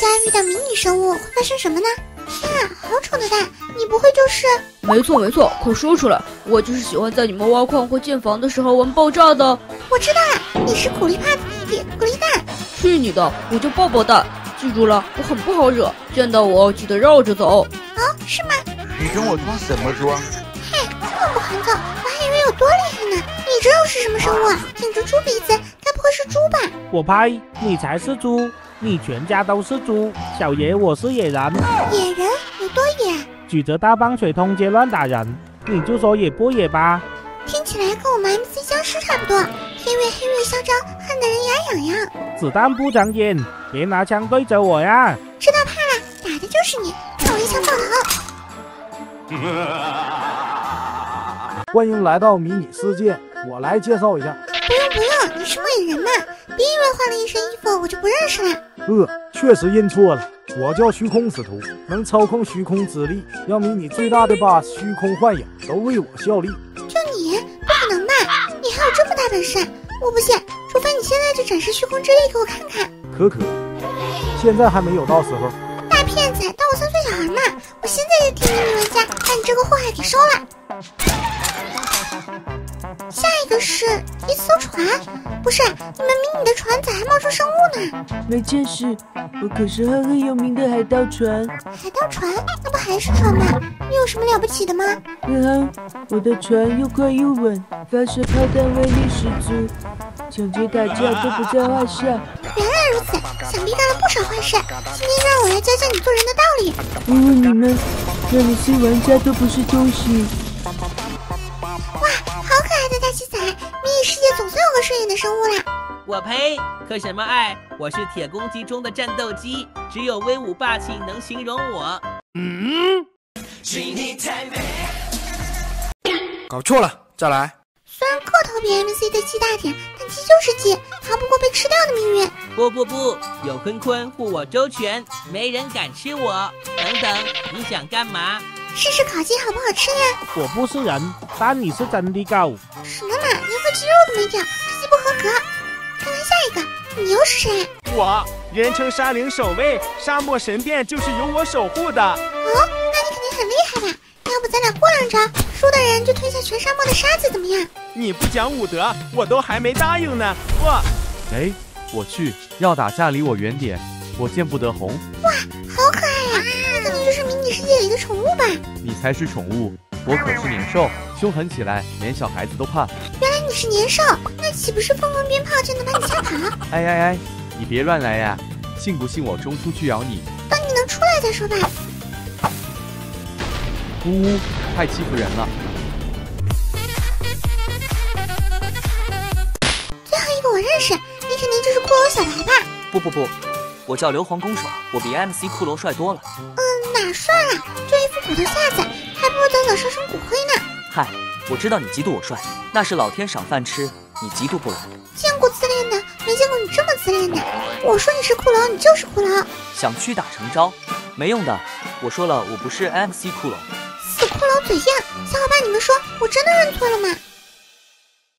家遇到迷你生物会发生什么呢？天啊，好丑的蛋！你不会就是…… 没错没错，快说出来！我就是喜欢在你们挖矿或建房的时候玩爆炸的。 我知道了，你是苦力怕的弟弟，苦力蛋。 去你的！我叫抱抱蛋。记住了，我很不好惹，见到我记得绕着走。 哦，是吗？ 你跟我装什么装？ 嘿，这么不含走，我还以为有多厉害呢。你这又是什么生物？挺着猪鼻子，该不会是猪吧？ 我拍，你才是猪，你全家都是猪。小爷我是野人。 野人有多野？ 举着大棒槌通街乱打人，你就说野不野吧？ 听起来跟我们 MC 僵尸差不多，天越黑越嚣张，恨得人牙痒痒。 子弹不长眼，别拿枪对着我呀！ 知道怕了，打的就是你，看我一枪爆头。 欢迎来到迷你世界，我来介绍一下。 不用，你是梦魇人嘛？别以为换了一身衣服我就不认识了。 确实认错了，我叫虚空使徒，能操控虚空之力，让迷你最大的 boss 虚空幻影都为我效力。 就你，不可能吧？你还有这么大本事？我不信，除非你现在就展示虚空之力给我看看。 可，现在还没有到时候。 大骗子，当我3岁小孩嘛！我现在就替迷你玩家把你这个祸害给收了。下一个是一艘船，不是，你们迷你的船咋还冒出生物呢？ 没见识，我可是很有名的海盗船。 海盗船？那不还是船吗？你有什么了不起的吗？ 我的船又快又稳，发射炮弹威力十足，抢劫打架都不在话下。 原来如此，想必干了不少坏事。今天让我来教教你做人的道理。 我问你们，让你新玩家都不是东西。 哇，好可爱的大鸡仔！迷你世界总算有个顺眼的生物啦。 我呸！可什么爱？我是铁公鸡中的战斗机，只有威武霸气能形容我。 搞错了，再来。 虽然个头比 MC 的鸡大点，但鸡就是鸡，逃不过被吃掉的命运。 不，有坤坤护我周全，没人敢吃我。等，你想干嘛？ 试试烤鸡好不好吃呀？ 我不是人，但你是真的高。 什么嘛，连块鸡肉都没掉，这鸡不合格。看看下一个，你又是谁？ 我人称沙岭守卫，沙漠神殿就是由我守护的。 哦，那你肯定很厉害吧？要不咱俩过两招，输的人就吞下全沙漠的沙子，怎么样？ 你不讲武德，我都还没答应呢。 我去，要打架离我远点，我见不得红。 哇，好可爱呀！那肯定就是迷你世界里的宠物吧？ 你才是宠物，我可是年兽，凶狠起来连小孩子都怕。 原来你是年兽，那岂不是放鞭炮就能把你吓跑？ 哎，你别乱来呀！信不信我冲出去咬你？ 等你能出来再说吧。 呜，太欺负人了。 最后一个我认识，你肯定就是骷髅小白吧？ 不，我叫硫磺弓手，我比 MC 骷髅帅多了。 哪帅了？就一副骨头下子，还不如早早烧成骨灰呢。 嗨，我知道你嫉妒我帅，那是老天赏饭吃，你嫉妒不来。 见过自恋的，没见过你这么自恋的。我说你是骷髅，你就是骷髅。 想屈打成招，没用的。我说了，我不是 MC 骷髅。 死骷髅嘴硬，小伙伴你们说，我真的认错了吗？